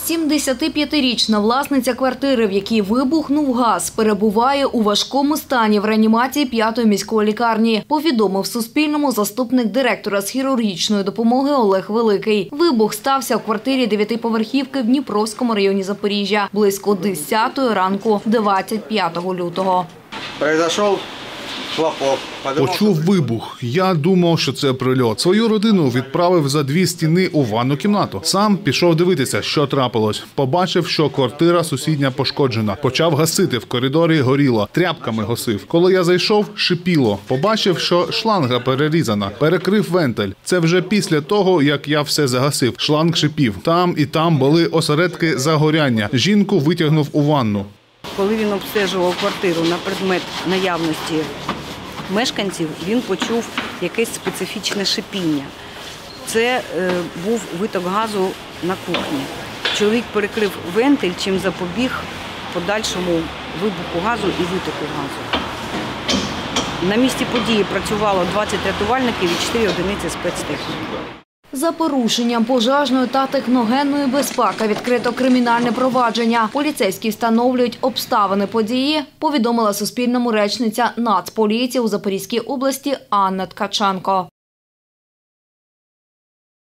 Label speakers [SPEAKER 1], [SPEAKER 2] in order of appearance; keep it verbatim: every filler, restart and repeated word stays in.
[SPEAKER 1] сімдесятип'ятирічна власниця квартири, в якій вибухнув газ, перебуває у важкому стані в реанімації п'ятої міської лікарні, повідомив Суспільному заступник директора з хірургічної допомоги Олег Великий. Вибух стався в квартирі дев'ятиповерхівки в Дніпровському районі Запоріжжя близько десятої ранку двадцять п'ятого лютого.
[SPEAKER 2] Произошел хлопок.
[SPEAKER 3] Почув вибух. Я думав, що це прильот. Свою родину відправив за дві стіни у ванну кімнату. Сам пішов дивитися, що трапилось. Побачив, що квартира сусідня пошкоджена. Почав гасити. В коридорі горіло. Тряпками гасив. Коли я зайшов, шипіло. Побачив, що шланга перерізана. Перекрив вентиль. Це вже після того, як я все загасив. Шланг шипів. Там і там були осередки загоряння. Жінку витягнув у ванну.
[SPEAKER 4] Коли він обстежував квартиру на предмет наявності мешканців, він почув якесь специфічне шипіння. Це е, був виток газу на кухні. Чоловік перекрив вентиль, чим запобіг подальшому вибуху газу і витоку газу. На місці події працювало двадцять рятувальників і чотири одиниці спецтехніки.
[SPEAKER 1] За порушенням пожежної та техногенної безпеки відкрито кримінальне провадження. Поліцейські встановлюють обставини події, повідомила Суспільному речниця Нацполіції у Запорізькій області Анна Ткаченко.